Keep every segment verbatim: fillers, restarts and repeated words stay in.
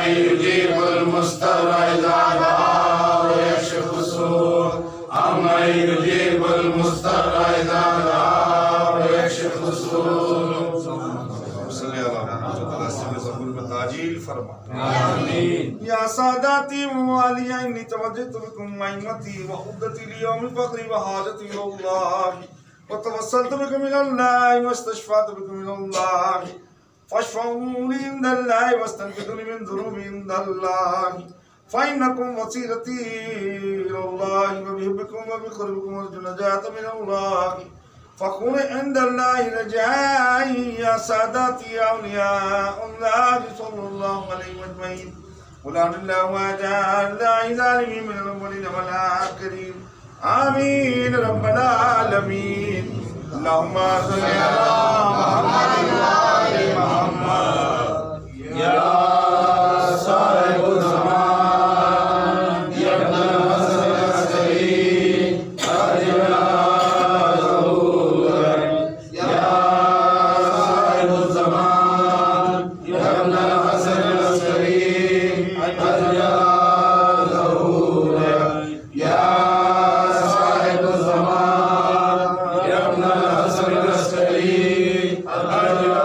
يجيب المضطر إذا دعاه ويكشف السوء أمن يجيب المضطر إذا دعاه ويكشف السوء صلی اللہ علیہ وسلم. يا ساداتي وموالي إني توجهت بكم أئمتي وحدتي ليوم فقري وحاجتي إلى الله وتوسلت بكم إلى الله واستشفعت بكم إلى الله فاشفعوا لي عند الله واستنقذوا لي من ذنوبي عند الله فإنكم وسيلتي إلى الله وبحبكم وبقربكم وأرجو النجاة من الله فكونوا عند الله رجائي يا ساداتي يا أولياء الله صلى الله عليه وسلم. ولعن الله وجعل الله ظالمين من الأولين والآخرين آمين رب العالمين. اللهم صل على محمد وآل محمد. يا صاحب الزمان يا ابن الحسن العسكري أجبنا ظهورا. يا صاحب الزمان يا ابن الحسن العسكري أجبنا ظهورا. يا صاحب الزمان يا ابن الحسن العسكري أجبنا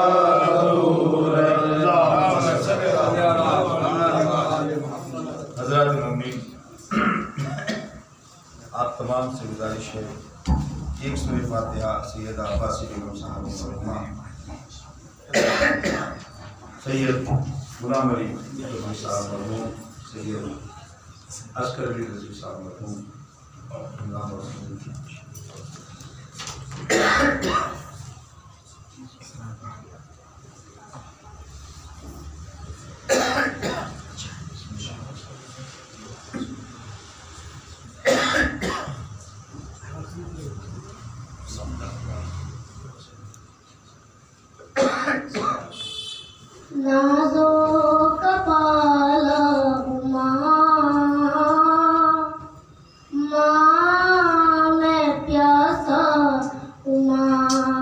حضرات مومنین، آپ تمام سے گزارش ہے ایک سورہ فاتحہ سید عباسی بیگم صاحب مرحومہ سید غلام علی رضوی صاحب مرحوم سید عسکر علی رضوی صاحب مرحوم اللہ رسول نازو کپال ماں ماں میں پیاسا ماں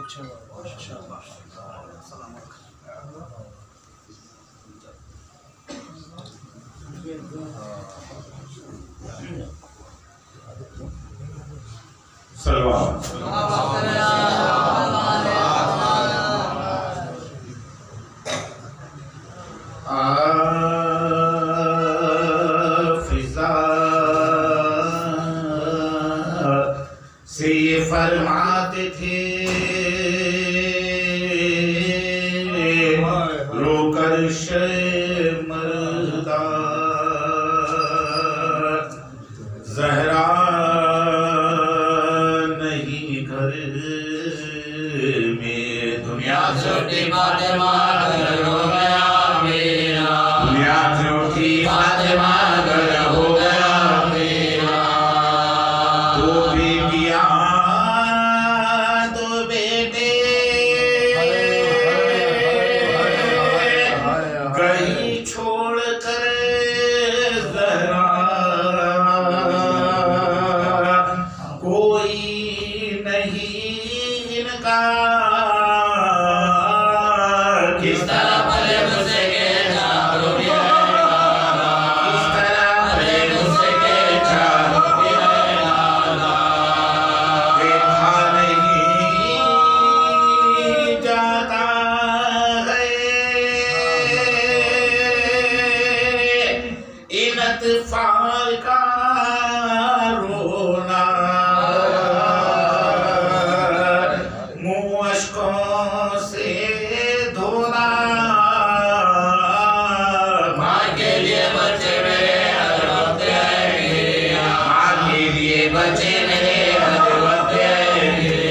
سے یہ فرماتے تھے رو کر شرمندہ زہرا نہیں گھر میں دنیا چھوٹی فاطمہ گھر ہو گیا میرا دنیا چھوٹی فاطمہ گھر ہو گیا میرا دو بیٹیاں دو بیٹے کہیں چھوڑ کر زہرا کوئی نہیں ان کا کس طرح بھلے غصے کے چاروں بھی لالا کس طرح بھلے غصے کے چاروں بھی لالا دیکھا نہیں جاتا ہے ان اطفال کا رونا منہ اشکوں سے دھونا ماں کے لیے بچے میرے ہر وقت آئیں گے ماں کے لیے بچے میرے ہر وقت آئیں گے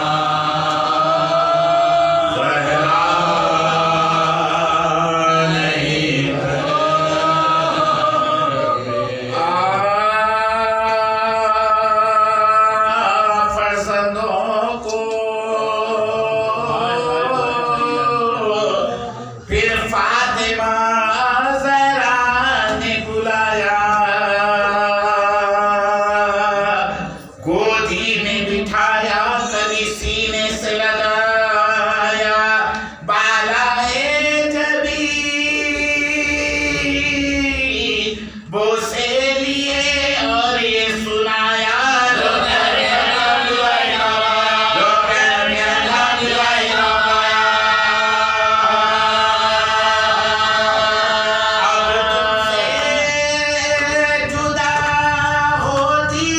زہرا نہیں فرزندوں کو پھر فاطمہ زہرا نے بلایا گودی میں بٹھایا کبھی سینے سے لگایا بالائے جبی بوسے لیے اور یہ سنایا لو کر کے اللہ دعائیں لگایا لو کر کے اللہ دعائیں لگایا اب تم سے جدا ہوتی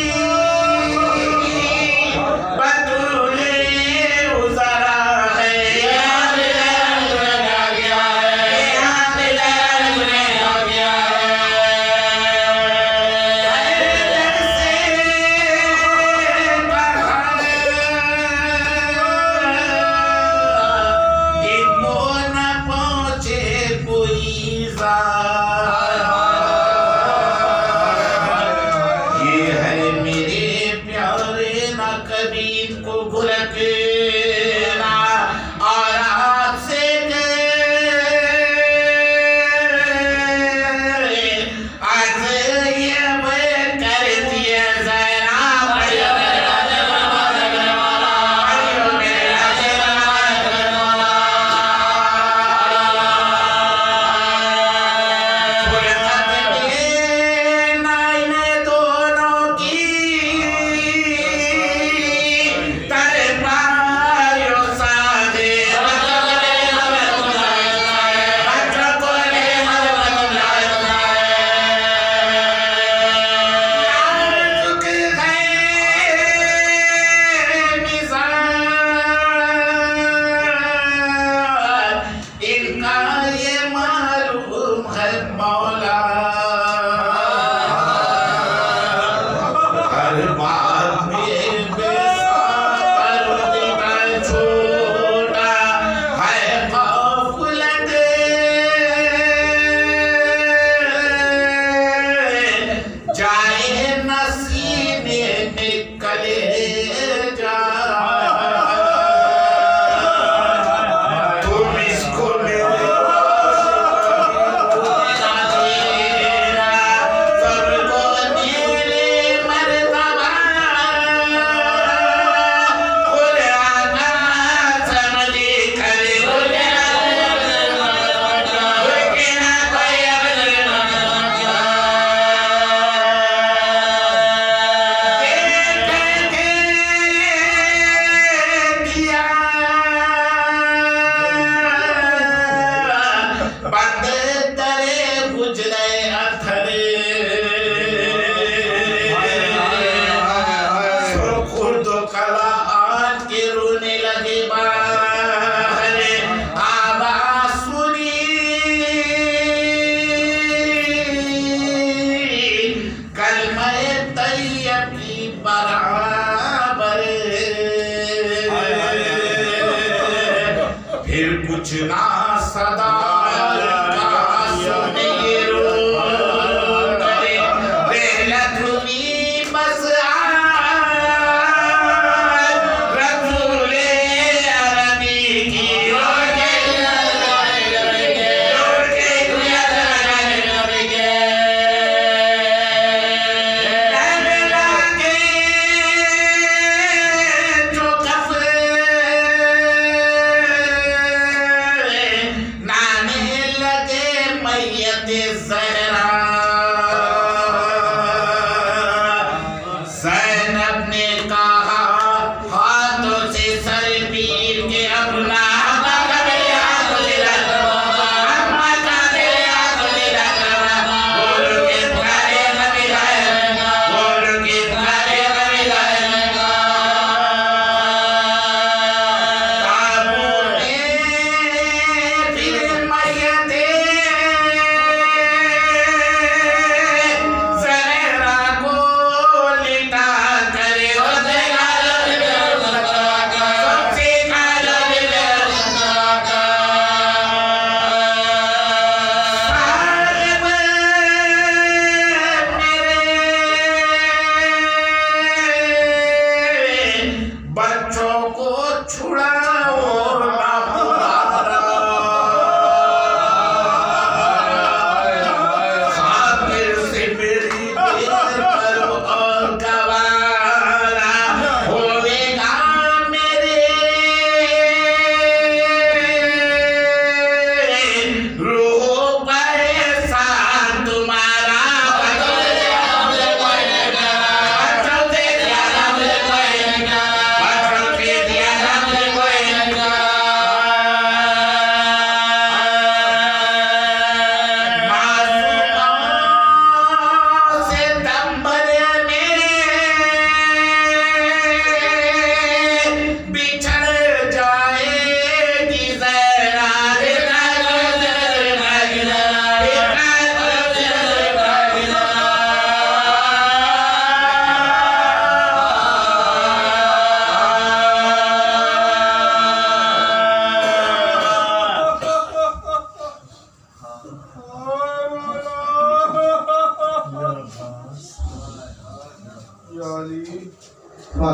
بطول عذرا ہے یہاں دل لگا گیا ہے یہاں دل لگا گیا ہے یہ ہے میرے پیارے نہ کبھی ان کو بھولنا اور آپ سے آج یہ میں کر دیا زہرا بھائیو میرے راجے بابا لگنے والا بھائیو میرے راجے بابا لگنے والا فرصت میں نائن دونوں کی تڑپا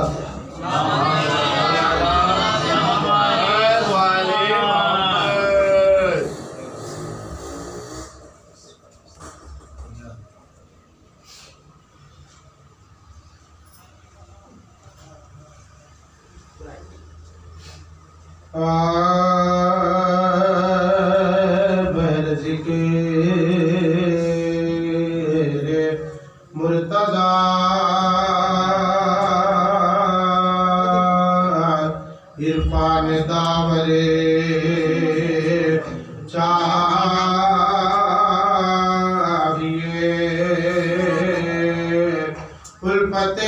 عرفان داورے چاہیے الفت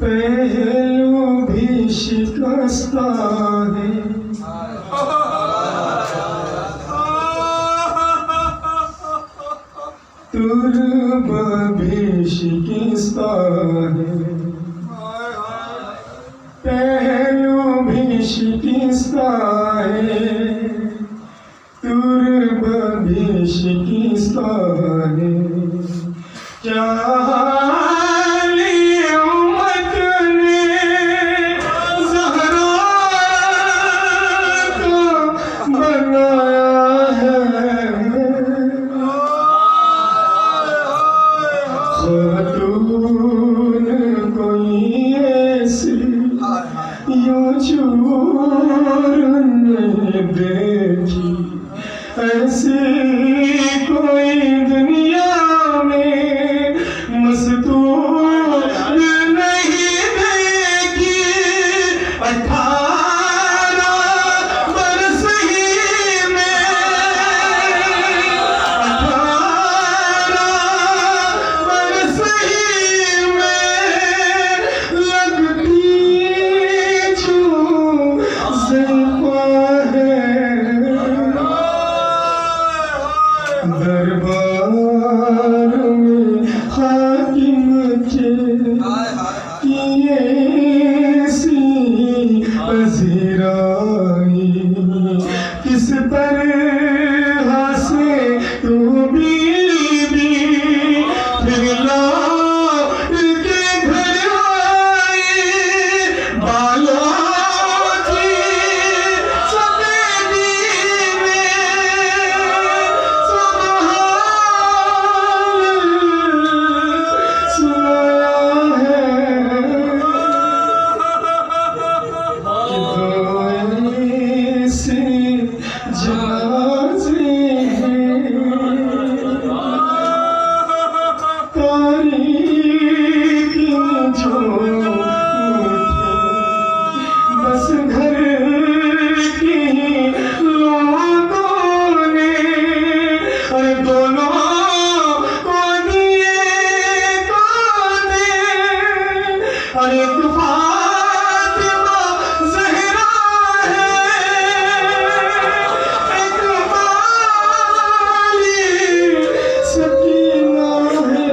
پہلو بھی شکستہ ہے ترب بھی شکستہ ہے پہلو بھی شکستہ ہے ترب بھی شکستہ ہے کیا ایسی کوئی دنیا میں مستور نہیں دیکھی اٹھارہ برس ہی میں اٹھارہ برس ہی میں لگتی چھو زلفا ہے دربار میں حاکم کے کیے سی پذیرائی کس طرح سے تو بی بی پھر لوٹ کے گھر آئی بالوں کی سفیدی میں بس گھر کی لوگوں نے اور دونوں کو دیے کونے اور ایک فاطمہ زہرا ہے ایک والی سکینہ ہے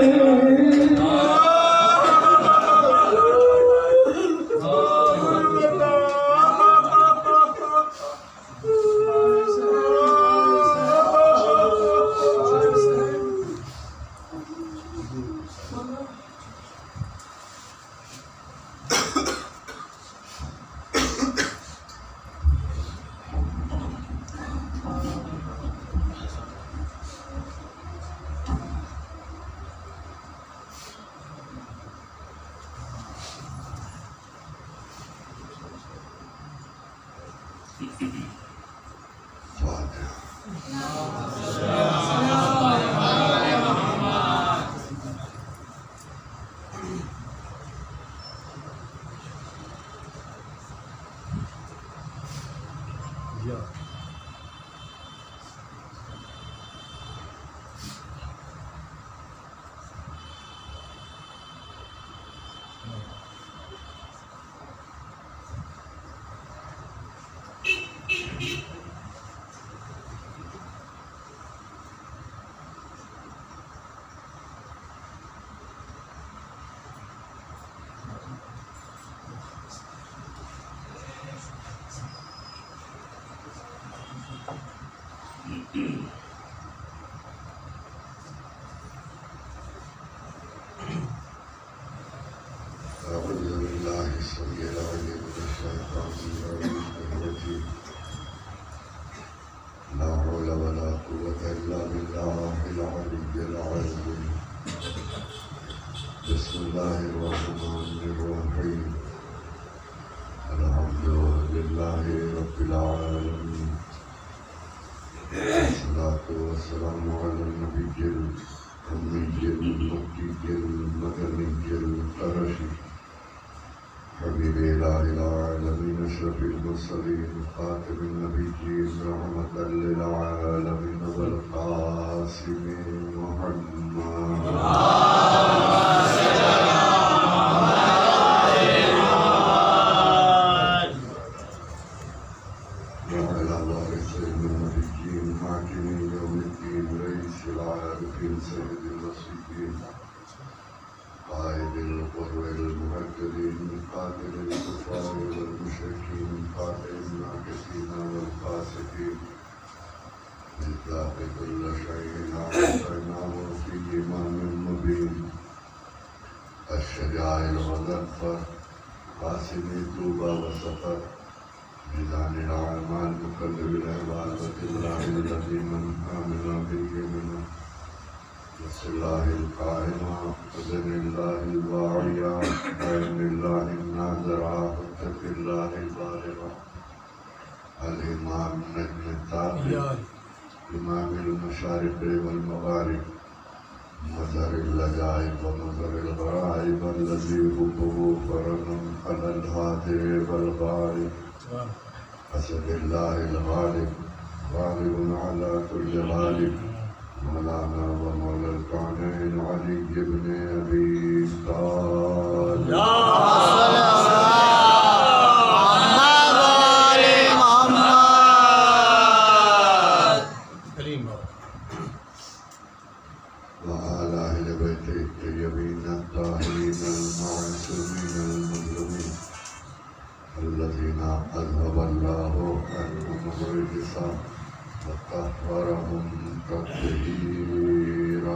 بسم الله الرحمن الرحيم الحمد لله رب العالمين والصلاة والسلام على النبي الأمي المكي المدني القرشي حبيب إله العالمين أشرف المرسلين خاتم النبيين رحمة للعالمين والقاسم محمد على وارث النبيين حاكم يوم الدين رئيس العارفين سيد الوصيين قائد القر المهددين قاتل الكفار والمشركين قاتل الناكثين والفاسقين بالذات كل شيء أعطيناه في إمام مبين الشجاع الغضنفر قاسم طوبى وسفر ميزان الأعمال مقلب العباد الله الذي من آمن به منه بسم الله القائمة بسم الله الواعية بعلم الله الناظرة واتق الله البالغة الإمام نجم الثابت إمام المشارق والمغارب مظهر العجائب ومظهر الغرائب الذي حبه فرض على الحاضر والغائب أسد الله الغالب غالب على كل غالب مولانا ومولى الكونين علي بن أبي طالب وآل أهل بيته الطيبين الطاهرين المعصومين المظلومين الذين أذهب الله عنهم الرجس وطهرهم تطهيرا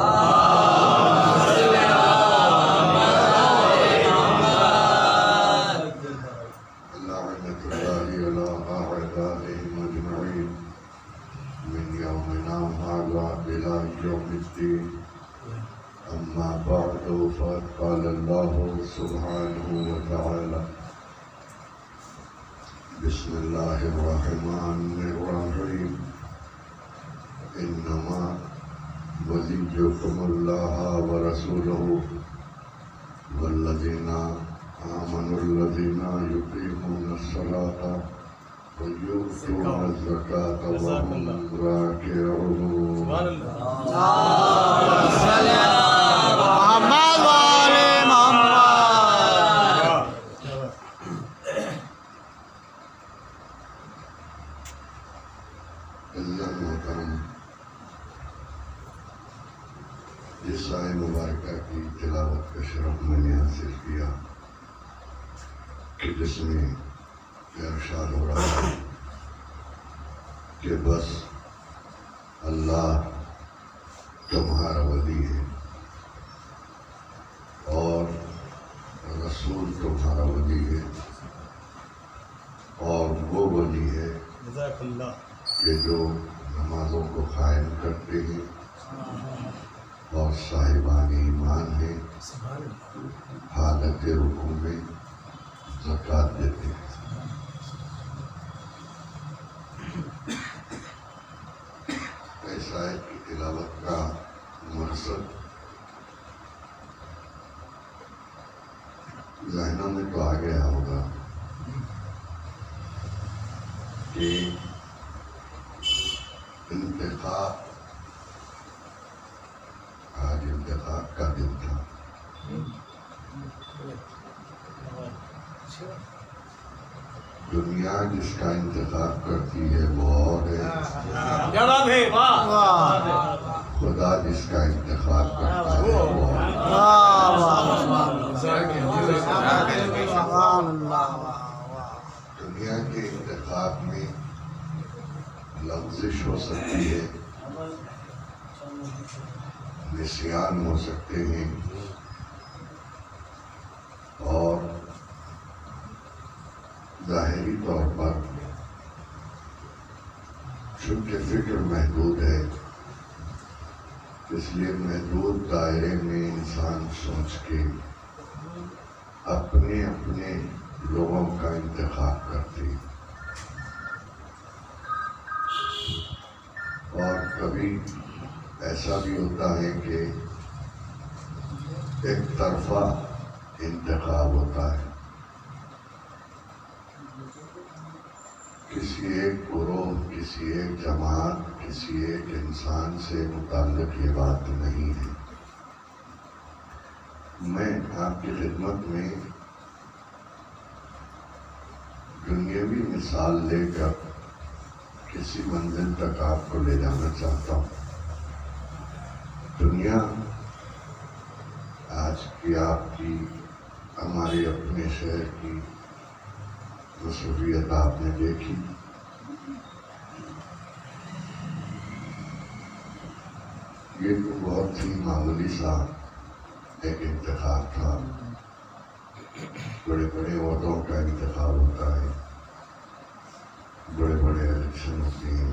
لعنة الله على أعدائهم أجمعين من يومنا هذا إلى يوم الدين أما بعد فقد قال الله سبحانه وتعالى بسم الله الرحمن الرحيم إنما وليكم الله ورسوله والذين آمنوا الذين يقيمون الصلاة ويؤتون الزكاة وهم راكعون جس آئے مبارکہ کی تلاوت کا شرف میں نے حاصل کیا کہ جس میں ارشاد ہو رہا ہے کہ بس اللہ تمہارا ولی ہے اور رسول تمہارا ولی ہے اور وہ ولی ہے کہ جو نمازوں کو قائم کرتے ہیں اور صاحبان ایمان ہیں حالت رکوع میں زکوٰۃ دیتے ہیں اس آیت کی تلاوت کا مقصد ذہنوں میں تو آ گیا ہوگا کہ انتخاب آج انتخاب کا دن تھا دنیا جس کا انتخاب کرتی ہے وہ اور ہے خدا جس کا انتخاب کرتا ہے وہ دنیا کے انتخاب میں لغزش ہو سکتی ہے نسیان ہو سکتے ہیں اور ظاہری طور پر چونکہ فکر محدود ہے اس لیے محدود دائرے میں انسان سوچ کے اپنے اپنے لوگوں کا انتخاب کرتے ہیں اور کبھی ایسا بھی ہوتا ہے کہ ایک طرفہ انتخاب ہوتا ہے کسی ایک گروہ کسی ایک جماعت کسی ایک انسان سے متعلق یہ بات نہیں ہے میں آپ کی خدمت میں دنیاوی مثال لے کر کسی منزل تک آپ کو لے جانا چاہتا ہوں۔ دنیا آج کی آپ کی ہمارے اپنے شہر کی مصروفیت آپ نے دیکھی۔ یہ تو بہت ہی معمولی سا ایک انتخاب تھا، بڑے بڑے عہدوں کا انتخاب ہوتا ہے، بڑے بڑے الیکشن ہوتے ہیں،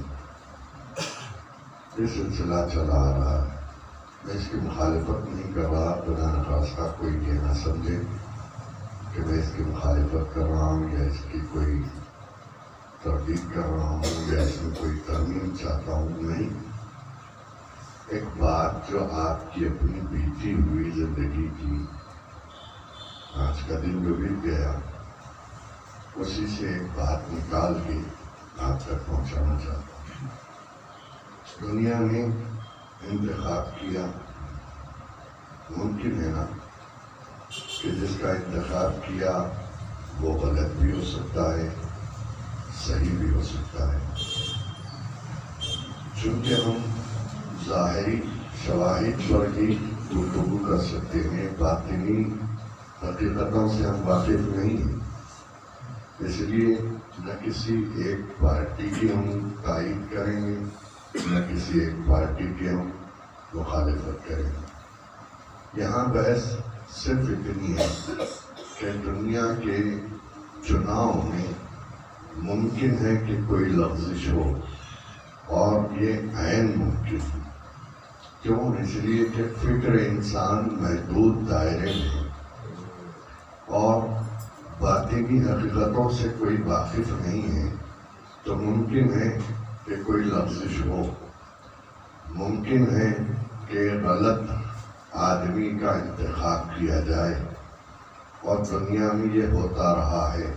یہ سلسلہ چلا آ رہا ہے۔ میں اس کی مخالفت نہیں کر رہا، بنا نخواستہ کوئی یہ نہ سمجھے کہ میں اس کی مخالفت کر رہا ہوں یا اس کی کوئی تردید کر رہا ہوں یا اس میں کوئی ترمیم چاہتا ہوں، نہیں۔ ایک بات جو آپ کی اپنی بیتی ہوئی زندگی کی آج کا دن جو بیت گیا، اسی سے ایک بات نکال کے آپ تک پہنچانا چاہتا ہوں۔ دنیا نے انتخاب کیا، ممکن ہے نا کہ جس کا انتخاب کیا وہ غلط بھی ہو سکتا ہے، صحیح بھی ہو سکتا ہے۔ چونکہ ہم ظاہری شواہد پر ہی گفتگو کر سکتے ہیں، باطنی حقیقتوں سے ہم واقف نہیں ہیں، اس لیے نہ کسی ایک پارٹی کی ہم تائید کریں گے، نہ کسی ایک پارٹی کی ہم مخالفت کریں گے۔ یہاں بحث صرف اتنی ہے کہ دنیا کے چناؤ میں ممکن ہے کہ کوئی لغزش ہو، اور یہ عین ممکن ہے۔ کیوں؟ اس لیے کہ فکر انسان محدود دائرے میں ہے اور باطنی حقیقتوں سے کوئی واقف نہیں ہے، تو ممکن ہے کہ کوئی لغزش ہو، ممکن ہے کہ غلط آدمی کا انتخاب کیا جائے، اور دنیا میں یہ ہوتا رہا ہے۔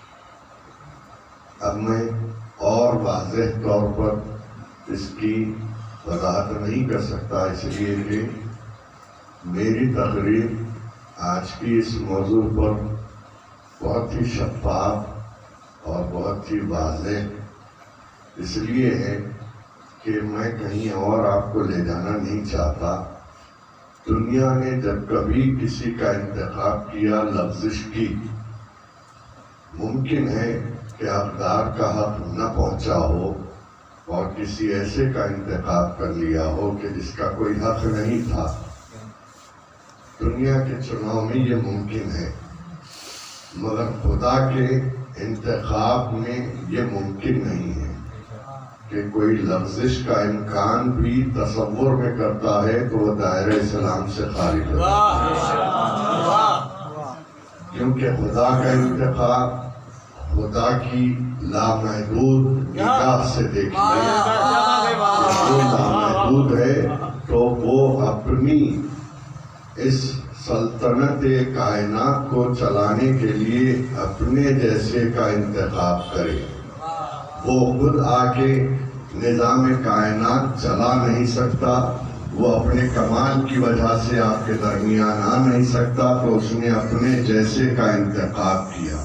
اب میں اور واضح طور پر اس کی وضاحت نہیں کر سکتا، اس لیے کہ میری تقریر آج کی اس موضوع پر بہت ہی شفاف اور بہت ہی واضح اس لیے ہے کہ میں کہیں اور آپ کو لے جانا نہیں چاہتا۔ دنیا نے جب کبھی کسی کا انتخاب کیا، لغزش کی، ممکن ہے کہ حقدار کا حق نہ پہنچا ہو اور کسی ایسے کا انتخاب کر لیا ہو کہ جس کا کوئی حق نہیں تھا۔ دنیا کے چناؤ میں یہ ممکن ہے، مگر خدا کے انتخاب میں یہ ممکن نہیں ہے کہ کوئی لغزش کا امکان بھی تصور میں کرتا ہے تو وہ دائرہ اسلام سے خارج ہوتا ہے، کیونکہ خدا کا انتخاب خدا کی لامحدود نگاہ سے دیکھنا ہے۔ وہ لامحدود ہے تو وہ اپنی اس سلطنت کائنات کو چلانے کے لیے اپنے جیسے کا انتخاب کرے۔ وہ خود آ کے نظام کائنات چلا نہیں سکتا، وہ اپنے کمال کی وجہ سے آپ کے درمیان آ نہیں سکتا، تو اس نے اپنے جیسے کا انتخاب کیا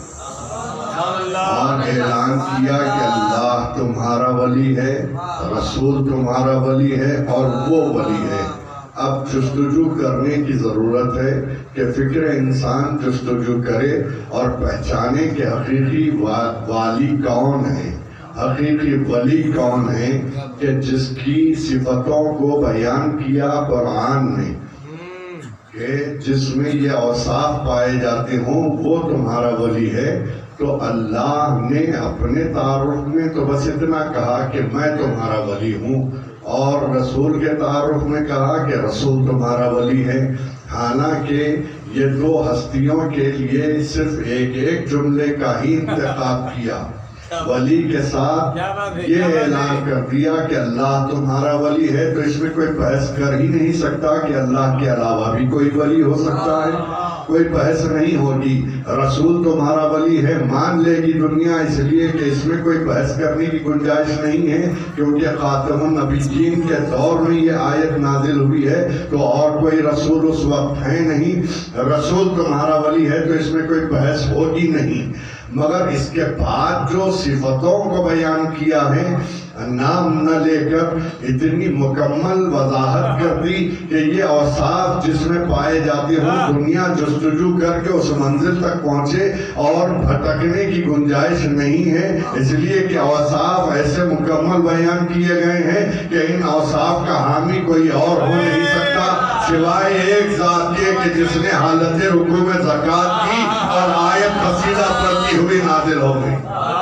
اور اعلان کیا کہ اللہ تمہارا ولی ہے، رسول تمہارا ولی ہے اور وہ ولی ہے۔ اب جستجو کرنے کی ضرورت ہے کہ فکر انسان جستجو کرے اور پہچانے کہ حقیقی والی کون ہے، حقیقی ولی کون ہے، کہ جس کی صفتوں کو بیان کیا قرآن نے، کہ جس میں یہ اوصاف پائے جاتے ہوں وہ تمہارا ولی ہے۔ تو اللہ نے اپنے تعارف میں تو بس اتنا کہا کہ میں تمہارا ولی ہوں، اور رسول کے تعارف میں کہا کہ رسول تمہارا ولی ہے، حالانکہ یہ دو ہستیوں کے لیے صرف ایک ایک جملے کا ہی انتخاب کیا۔ ولی کے ساتھ یہ اعلان کر دیا کہ اللہ تمہارا ولی ہے، تو اس میں کوئی بحث کر ہی نہیں سکتا کہ اللہ کے علاوہ بھی کوئی ولی ہو سکتا ہے، کوئی بحث نہیں ہوگی۔ رسول تمہارا ولی ہے مان لے گی دنیا، اس لیے کہ اس میں کوئی بحث کرنے کی گنجائش نہیں ہے، کیونکہ خاتم النبیین کے دور میں یہ آیت نازل ہوئی ہے، تو اور کوئی رسول اس وقت ہے نہیں۔ رسول تمہارا ولی ہے تو اس میں کوئی بحث ہوگی نہیں، مگر اس کے بعد جو صفتوں کو بیان کیا ہے نام نہ لے کر اتنی مکمل وضاحت کر دی کہ یہ اوصاف جس میں پائے جاتے ہوں دنیا جستجو کر کے اس منزل تک پہنچے اور بھٹکنے کی گنجائش نہیں ہے، اس لیے کہ اوصاف ایسے مکمل بیان کیے گئے ہیں کہ ان اوصاف کا حامی کوئی اور ہو نہیں سکتا سوائے ایک ذات کے کہ جس نے حالت رکوع میں زکوٰۃ کی اور آیت قصیدہ پڑھتی ہوئی نازل ہو گئی۔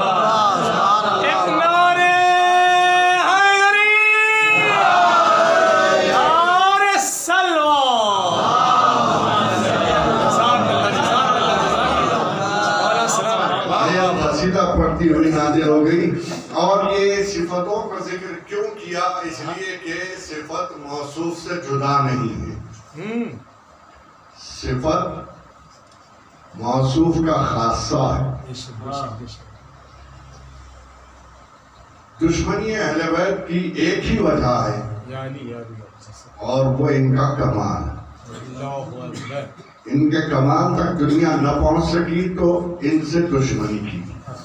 پڑھتی ہوئی نازل ہو گئی۔ اور یہ صفتوں کا ذکر کیوں کیا؟ اس لیے کہ صفت موصوف سے جدا نہیں ہے، صفت موصوف کا خاصہ ہے۔ دشمنی اہل بیت کی ایک ہی وجہ ہے اور وہ ان کا کمال ہے۔ ان کے کمال تک دنیا نہ پہنچ سکی تو ان سے دشمنی کی،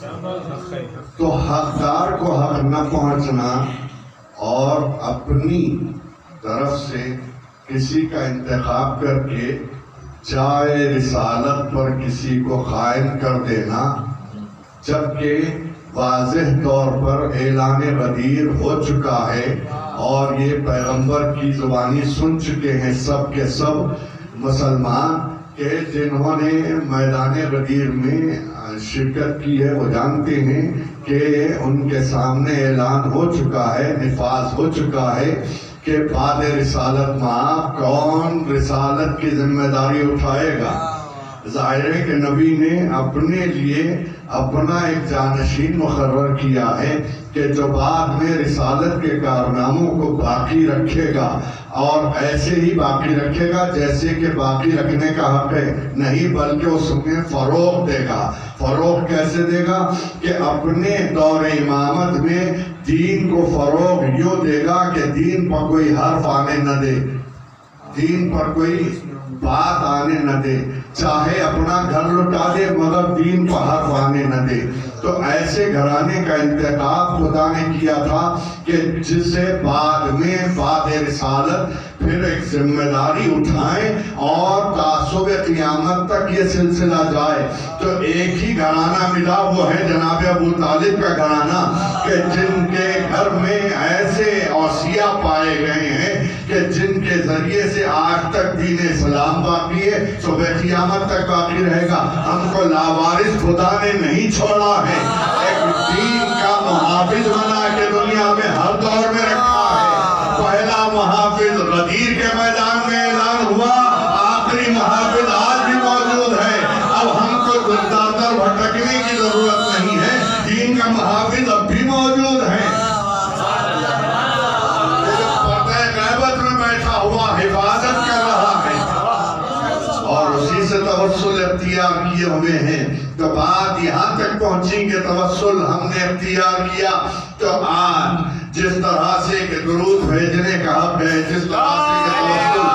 تو حقدار کو حق نہ پہنچنا اور اپنی طرف سے کسی کا انتخاب کر کے چاہے رسالت پر کسی کو قائم کر دینا، جبکہ واضح طور پر اعلان غدیر ہو چکا ہے اور یہ پیغمبر کی زبانی سن چکے ہیں سب کے سب مسلمان کہ جنہوں نے میدان غدیر میں شرکت کی ہے وہ جانتے ہیں کہ ان کے سامنے اعلان ہو چکا ہے، نفاذ ہو چکا ہے کہ بعد رسالت ماں کون رسالت کی ذمہ داری اٹھائے گا۔ ظاہر ہے کہ نبی نے اپنے لیے اپنا ایک جانشین مقرر کیا ہے کہ جو بعد میں رسالت کے کارناموں کو باقی رکھے گا اور ایسے ہی باقی رکھے گا جیسے کہ باقی رکھنے کا حق ہے، نہیں بلکہ اس میں فروغ دے گا۔ فروغ کیسے دے گا؟ کہ اپنے دور امامت میں دین کو فروغ یوں دے گا کہ دین پر کوئی حرف آنے نہ دے، دین پر کوئی بات آنے نہ دے، چاہے اپنا گھر لٹا دے مگر دین پر حرف آنے نہ دے۔ تو ایسے گھرانے کا انتخاب خدا نے کیا تھا کہ جسے بعد میں بعد رسالت پھر ایک ذمہ داری اٹھائیں اور تعصب قیامت تک یہ سلسلہ جائے۔ تو ایک ہی گھرانہ ملا، وہ ہے جناب ابو طالب کا گھرانہ کہ جن کے گھر میں ایسے اوصیاء پائے گئے ہیں کہ جن کے ذریعے سے آج تک دین اسلام باقی ہے، صبح قیامت تک باقی رہے گا۔ ہم کو لاوارث خدا نے نہیں چھوڑا ہے، ایک دین کا محافظ بنا کے دنیا میں ہر دور میں رکھا ہے۔ پہلا محافظ غدیر کے میدان میں اعلان ہوا، آخری محافظ آج بھی موجود ہے۔ اب ہم کو در در بھٹکنے کی ضرورت نہیں ہے، دین کا محافظ اب بھی موجود ہے۔ پردہ غیبت میں بیٹھا ہوا حفاظت کر رہا ہے اور اسی سے توسل اختیار کیے ہوئے ہیں۔ تو بات یہاں تک پہنچی کہ توسل ہم نے اختیار کیا، تو آج جس طرح سے کہ درود بھیجنے کا حق ہے، جس طرح سے کہ توسل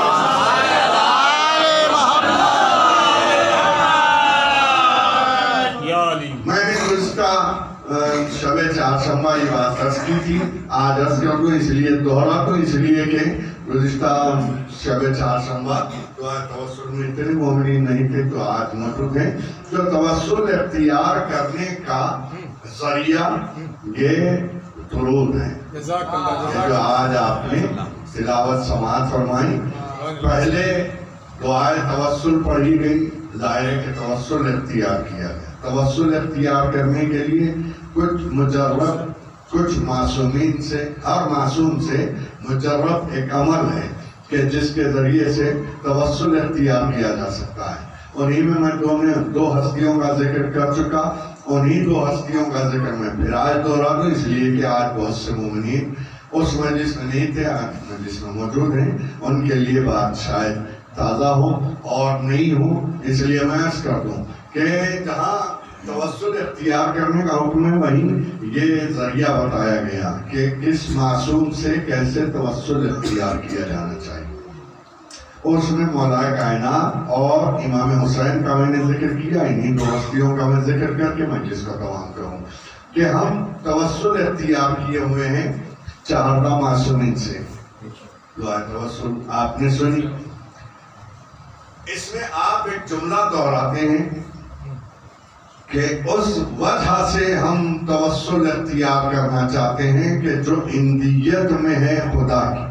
میں نے گزشتہ شب چہارشنبہ یہ بات عرض کی تھی، آج عرض کر دوں اس لیے دوہرا تو اس لیے کہ گزشتہ شب چہارشنبہ دعا توسل میں اتنے مومنین نہیں تھے تو آج موجود ہیں۔ جو توسل اختیار کرنے کا ذریعہ یہ درود ہے جو آج آپ نے تلاوت سماعت فرمائی۔ پہلے دعائے توسل پڑھی گئی، ظاہر ہے کہ توسل اختیار کیا گیا۔ توسل اختیار کرنے کے لیے کچھ مجرب کچھ معصومین سے، ہر معصوم سے مجرب ایک عمل ہے کہ جس کے ذریعے سے توسل اختیار کیا جا سکتا ہے۔ انہی میں میں دو میں دو ہستیوں کا ذکر کر چکا، انہی دو ہستیوں کا ذکر میں پھر آج دوہرا دوں اس لیے کہ آج بہت سے مومنین اس مجلس میں نہیں تھے، آج مجلس میں موجود ہیں، ان کے لیے بات شاید تازہ ہو اور نہیں ہو، اس لیے میں عرض کر دوں کہ جہاں توسل اختیار کرنے کا حکم ہے وہیں یہ ذریعہ بتایا گیا کہ کس معصوم سے کیسے توسل اختیار کیا جانا چاہیے۔ اس میں مولا کائنات اور امام حسین کا میں نے ذکر کیا، انہیں دو ہستیوں کا میں ذکر کر کے مجلس کا تمام کروں کہ ہم توسل اختیار کیے ہوئے ہیں چہارتا معصومین سے. دعائے توسل آپ نے سنی، اس میں آپ ایک جملہ دہراتے ہیں کہ اس وجہ سے ہم توسل اختیار کرنا چاہتے ہیں کہ جو اندیت میں ہے خدا کی،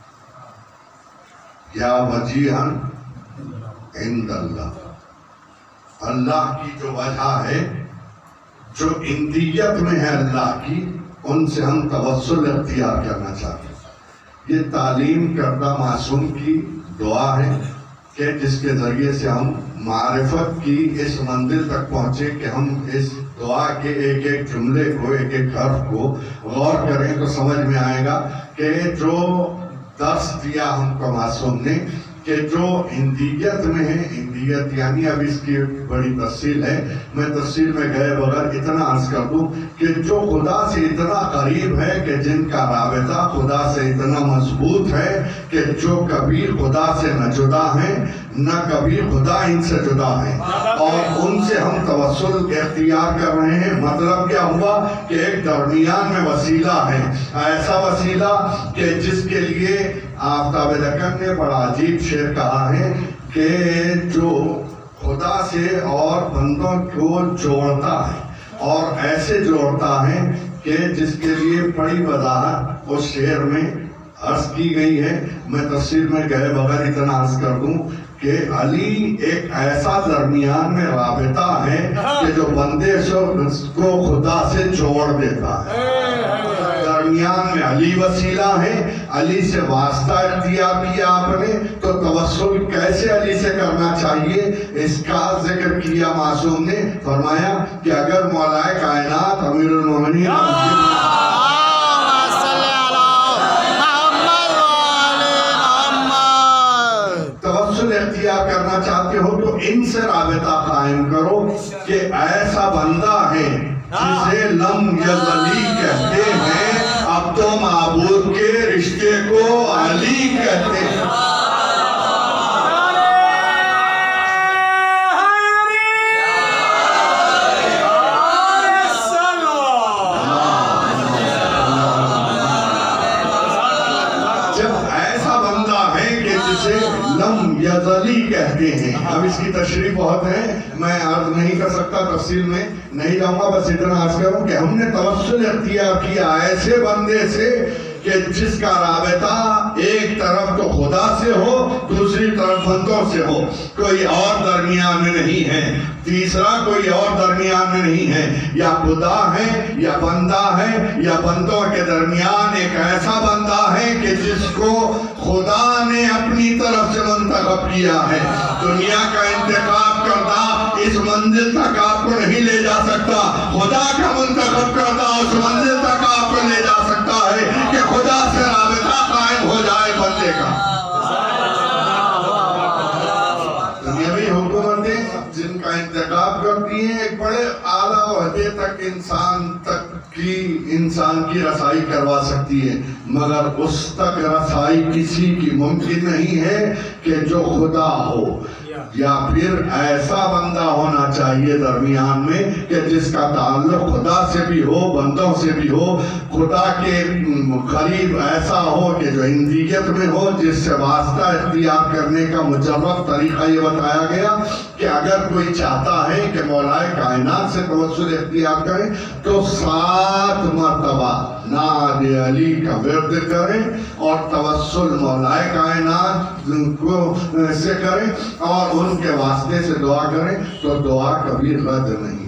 یا وجیہن عند اللہ، اللہ کی جو وجہ ہے جو اندیت میں ہے اللہ کی، ان سے ہم توسل اختیار کرنا چاہتے ہیں. یہ تعلیم کردہ معصوم کی دعا ہے کہ جس کے ذریعے سے ہم معرفت کی اس منزل تک پہنچے کہ ہم اس دعا کے ایک ایک جملے کو، ایک ایک حرف کو غور کریں تو سمجھ میں آئے گا کہ جو درس دیا ہم کو معصوم نے کہ جو اندیت میں ہے، اندیت یعنی اب اس کی بڑی تفصیل ہے، میں تفصیل میں گئے بغیر اتنا عرض کر دوں کہ جو خدا سے اتنا قریب ہے کہ جن کا رابطہ خدا سے اتنا مضبوط ہے کہ جو کبھی خدا سے نہ جدا ہیں نہ کبھی خدا ان سے جدا ہیں، اور ان سے ہم توسل اختیار کر رہے ہیں. مطلب کیا ہوا کہ ایک درمیان میں وسیلہ ہے، ایسا وسیلہ کہ جس کے لیے آفتاب دکن نے بڑا عجیب شعر کہا ہے کہ جو خدا سے اور بندوں کو جوڑتا ہے اور ایسے جوڑتا ہے کہ جس کے لیے بڑی وضاحت اس شعر میں عرض کی گئی ہے. میں تفسیر میں گئے بغیر اتنا عرض کر دوں کہ علی ایک ایسا درمیان میں رابطہ ہے کہ جو بندے کو خدا سے جوڑ دیتا ہے. درمیان میں علی وسیلہ ہے، علی سے واسطہ اختیار کیا آپ نے، تو توسل کیسے علی سے کرنا چاہیے اس کا ذکر کیا معصوم نے. فرمایا کہ اگر مولا کائنات امیر المومنین توسل اختیار کرنا چاہتے ہو تو ان سے رابطہ قائم کرو کہ ایسا بندہ ہے جسے لم یزلی کہتے ہیں، اب تو معبود کے رشتے کو علی کہتے ہیں. یزلی کہتے ہیں. اب اس کی تشریح بہت ہے، میں عرض نہیں کر سکتا، تفصیل میں نہیں جاؤں گا، بس اتنا عرض کروں کہ ہم نے توسل اختیار کیا ایسے بندے سے کہ جس کا رابطہ ایک طرف تو خدا سے ہو، دوسری طرف بندوں سے ہو، کوئی اور درمیان میں نہیں ہے، تیسرا کوئی اور درمیان میں نہیں ہے. یا خدا ہے یا بندہ ہے یا بندوں کے درمیان ایک ایسا بندہ ہے کہ جس کو خدا نے اپنی طرف سے منتخب کیا ہے. دنیا کا انتخاب کردہ اس منزل تک آپ کو نہیں لے جا سکتا، خدا کا منتخب کردہ اس منزل تک آپ کو لے جا سکتا ہے کہ خدا سے رابطہ قائم ہو جائے بندے کا. دنیاوی حکومتیں جن کا انتخاب کرتی ہیں ایک بڑے اعلیٰ عہدے تک انسان تک کی انسان کی رسائی کروا سکتی ہے، مگر اس تک رسائی کسی کی ممکن نہیں ہے کہ جو خدا ہو، یا پھر ایسا بندہ ہونا چاہیے درمیان میں کہ جس کا تعلق خدا سے بھی ہو، بندوں سے بھی ہو، خدا کے قریب ایسا ہو کہ جو اندیت میں ہو، جس سے واسطہ اختیار کرنے کا مجرد طریقہ یہ بتایا گیا کہ اگر کوئی چاہتا ہے کہ مولا کائنات سے توسل اختیار کرے تو سات مرتبہ نعت علی کا ورد کریں اور توسل مولا کائنات کو سے کریں اور ان کے واسطے سے دعا کریں تو دعا کبھی رد نہیں.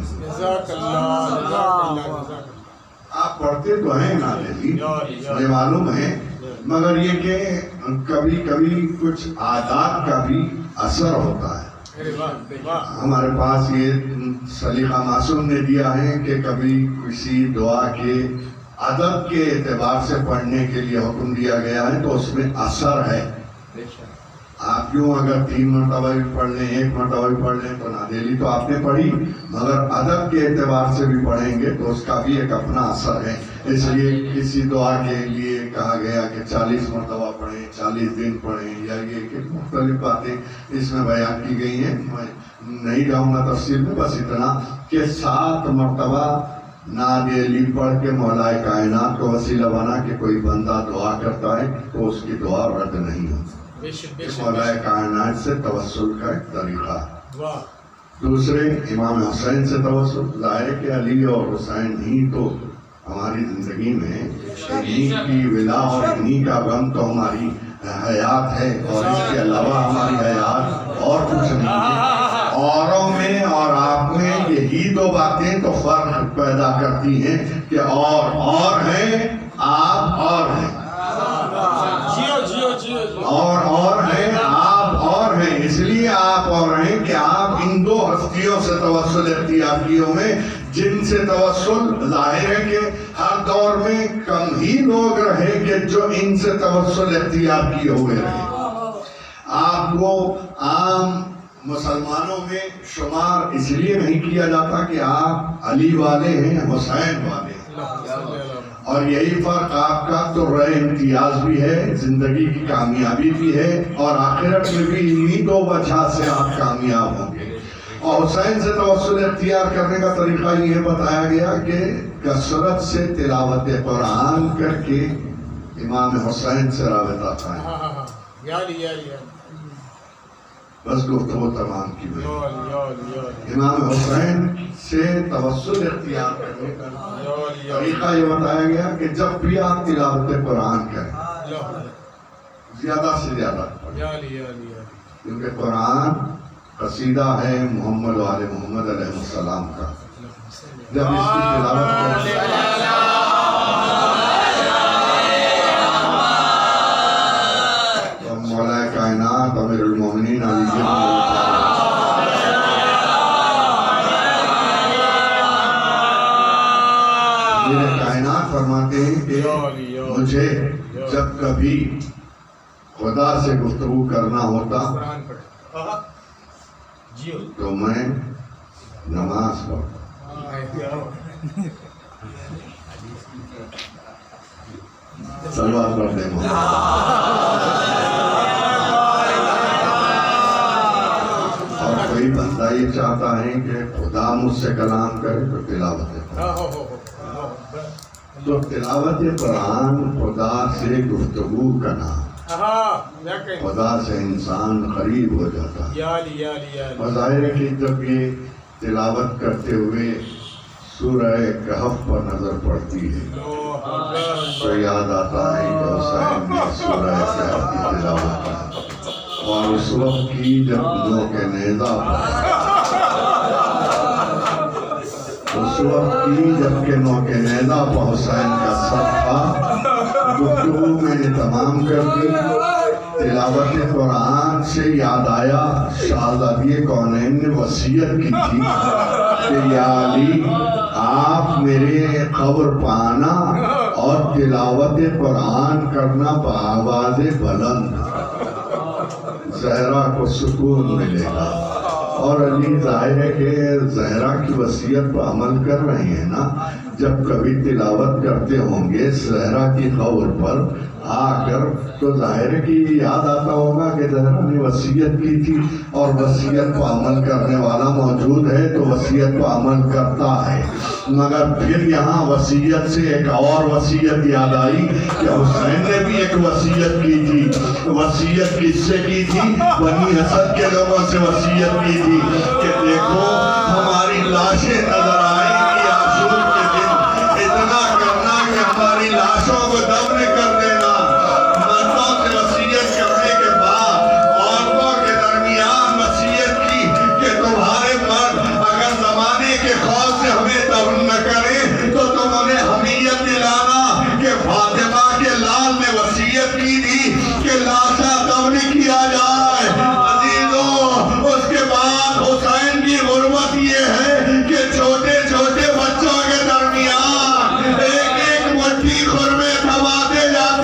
آپ پڑھتے تو ہیں نعت علی، یہ معلوم ہے، مگر یہ کہ کبھی کبھی کچھ عادات کا بھی اثر ہوتا ہے. ہمارے پاس یہ سلیقہ معصوم نے دیا ہے کہ کبھی کسی دعا کے ادب کے اعتبار سے پڑھنے کے لیے حکم دیا گیا ہے تو اس میں اثر ہے. آپ کیوں اگر تین مرتبہ بھی پڑھ لیں ایک مرتبہ بھی پڑھ لیں تو نادیلی تو آپ نے پڑھی، مگر ادب کے اعتبار سے بھی پڑھیں گے تو اس کا بھی ایک اپنا اثر ہے۔ اس لیے کسی دعا کے لیے کہا گیا کہ چالیس مرتبہ پڑھیں، چالیس دن پڑھیں، یا یہ کہ مختلف باتیں اس میں بیان کی گئی ہیں۔ میں نہیں جاؤں گا تفصیل میں، بس اتنا کہ سات مرتبہ نادیلی پڑھ کے مولا کائنات کو وسیلہ بنا کہ کوئی بندہ دعا کرتا ہے تو اس کی دعا رد نہیں ہوتی۔ مولا کائنات سے توسل کا ایک طریقہ ہے۔ دوسرے امام حسین سے توسل، ظاہر ہے کہ علی اور حسین ہی تو ہماری زندگی میں انہی کی ولا اور انہی کا غم تو ہماری حیات ہے، اور اس کے علاوہ ہماری حیات اور کچھ نہیں ہے۔ اوروں میں اور آپ میں یہی دو باتیں تو فرق پیدا کرتی ہیں کہ اور اور ہیں، آپ اور ہیں، اور اور ہیں آپ اور ہیں۔ اس لیے آپ اور ہیں کہ آپ ان دو ہستیوں سے توسل اختیار کیے ہوئے، جن سے توسل ظاہر ہے کہ ہر دور میں کم ہی لوگ رہے کہ جو ان سے توسل اختیار کیے ہوئے رہے۔ آپ کو عام مسلمانوں میں شمار اس لیے نہیں کیا جاتا کہ آپ علی والے ہیں، حسین والے ہیں، اور یہی فرق آپ کا تو رائے امتیاز بھی ہے، زندگی کی کامیابی بھی ہے، اور آخرت میں بھی انہی دو وجہ سے آپ کامیاب ہوں گے۔ اور حسین سے توسل اختیار کرنے کا طریقہ یہ بتایا گیا کہ کثرت سے تلاوت قرآن کر کے امام حسین سے رابطہ قائم۔ بس گفتگو تمام کی ہوئی۔ امام حسین سے توسل اختیار کرنے کا طریقہ یہ بتایا گیا کہ جب بھی آپ تلاوت قرآن کریں زیادہ سے زیادہ پڑھیں، کیونکہ قرآن قصیدہ ہے محمد و آل محمد علیہ السلام کا۔ جب اس کی تلاوت کریں تو مولا کائنات امیر المومنین علی میرے کائنات فرماتے ہیں کہ مجھے جب کبھی خدا سے گفتگو کرنا ہوتا تو میں نماز پڑھتا۔ صلوات پڑھتے ہیں۔ اور کوئی بندہ یہ چاہتا ہے کہ خدا مجھ سے کلام کرے تو تلاوت تو تلاوت قرآن خدا سے گفتگو کا نام، خدا سے انسان قریب ہو جاتا ہے۔ ظاہر ہے کہ جب یہ تلاوت کرتے ہوئے سورہ کہف پر نظر پڑتی ہے تو یاد آتا ہے کہ حسین نے سورہ کہف کی تلاوت کی، اور اس وقت کی جب نوک نیزہ پر اس وقت کی جب کہ نوک نیزہ پر حسین کا سر تھا، گفتگو میں نے تمام کر دی۔ تلاوت قرآن سے یاد آیا شہزادی کونین نے وصیت کی تھی کہ یا علی آپ میرے قبر پانا اور تلاوت قرآن کرنا بآواز بلند، زہرا کو سکون ملے گا۔ اور علی ظاہر ہے کہ زہرا کی وصیت پر عمل کر رہے ہیں نا، جب کبھی تلاوت کرتے ہوں گے زہرا کی قبر پر آ کر تو ظاہر ہے کہ یاد آتا ہوگا کہ زہرا نے وصیت کی تھی، اور وصیت پر عمل کرنے والا موجود ہے تو وصیت پر عمل کرتا ہے۔ مگر پھر یہاں وصیت سے ایک اور وصیت یاد آئی کہ حسین نے بھی ایک وصیت کی تھی۔ وصیت کس سے کی تھی؟ بنی اسد کے لوگوں سے وصیت کی تھی کہ دیکھو ہماری لاشیں نظر آئیں گی عاشور کے دن، اتنا کرنا کہ ہماری لاشوں کو دفن کر دینا۔ مردوں سے وصیت کرنے کے بعد عورتوں کے درمیان وصیت کی کہ تمہارے مرد اگر زمانے کے خوف سے ہمیں دفن نہ کریں تو تم انہیں حمیت دلانا کہ فاطمہ کے لال نے وصیت کی تھی کہ لاشا دفن کیا جائے۔ عزیزو اس کے بعد حسین کی غربت یہ ہے کہ چھوٹے چھوٹے بچوں کے درمیان ایک ایک مٹھی خرمے تھماتے جاتے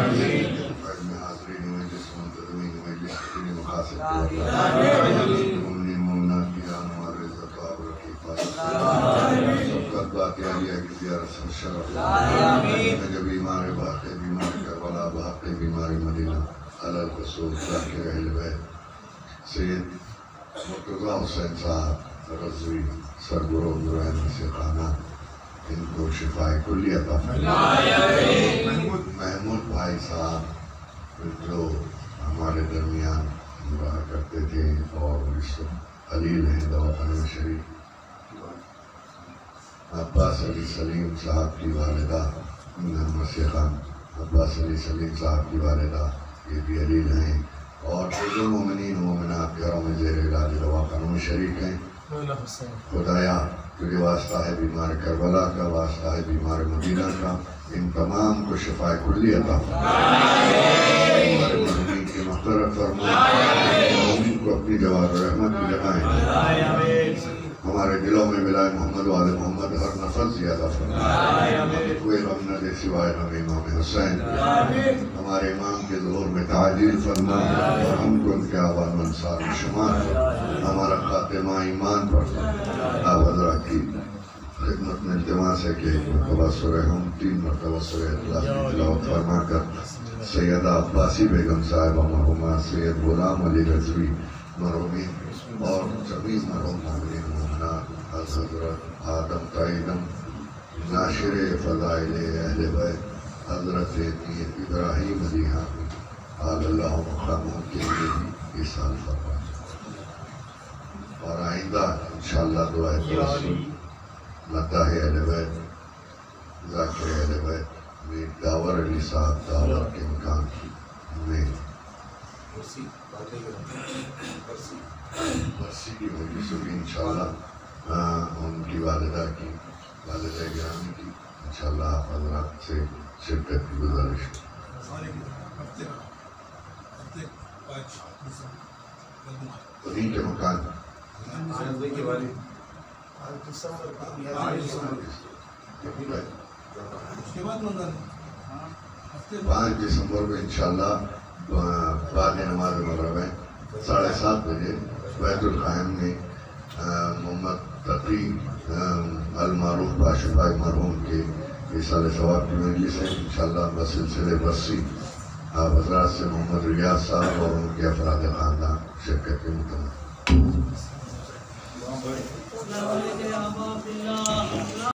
میں حاضرین مجلس منتظمین مجلس اپنی مقاصد مومنی مومنات کی جان ہمارے زکاة رکھی حفاظت سبقت باقی علیہ کی زیارت سے شرف جب بیمار باقی بیمار کربلا باقی بیمار مدینہ علی القصور ذاکر اہل بیت سید مرتضی حسین صاحب رضوی سرگرو برہن سے خانہ ان کو شفاء کلی عطا فرمائے۔ محمود بھائی صاحب جو ہمارے درمیان رہا کرتے تھے اور اس خلیل ہیں دواخانہ شریف عباس علی سلیم صاحب کی والدہ مسیح خان عباس علی سلیم صاحب کی والدہ یہ بھی علیل ہیں اور جو مومنین مومنات گھروں میں زیر علاج دواخانوں میں شریک ہیں خدایا تجھے واسطہ ہے بیمار کربلا کا واسطہ ہے بیمار مدینہ کا ان تمام کو شفاء کلی عطا ہمارے مرحومین کی مغفرت فرما ان کو اپنی جواد رحمت میں جمائیں ہمارے دلوں میں ملائے محمد و آل محمد ہر نفس زیادہ فرما کوئی غم نہ دے سوائے غم امام حسین ہمارے امام کے ظہور میں تعجیل فرما اور ہم کو ان کے آبان و انصار میں شمار ہمارا خاتمہ ایمان پر آپ حضرات کی خدمت میں التماس ہے کہ ایک مرتبہ سورہ ہم تین مرتبہ سورہ اخلاص کی تلاوت فرما کر سیدہ عباسی بیگم صاحبہ مرحومہ سید غلام علی رضوی مرحومین اور سبھی مرحوم مومنین مومنات حضرت آدم تائیدم ناشر فضائل اہل بیت حضرت ابراہیم علی حامی آل اللہ مقاموں کے لیے بھی اس سال فرما اور آئندہ انشاءاللہ دعائے توسل مداح اہل بیت ذاکر اہل بیت میں داور علی صاحب داور کے مکان میں برسی کی مجلس ہوگی انشاءاللہ ان کی والدہ کی والدہ گرامی کی انشاءاللہ آپ حضرات سے شرکت کی گزارش انہیں کے مکان پانچ دسمبر میں انشاءاللہ بعد نماز مغرب ہے ساڑھے سات بجے بیت القائم میں محمد تقی المعروف باشفائی مرحوم کے اصال ثواب کی مجلس ہے انشاءاللہ بسلسلے برسی آپ حضرات سے محمد ریاض صاحب اور ان کے افراد خاندان شرکت کے متمد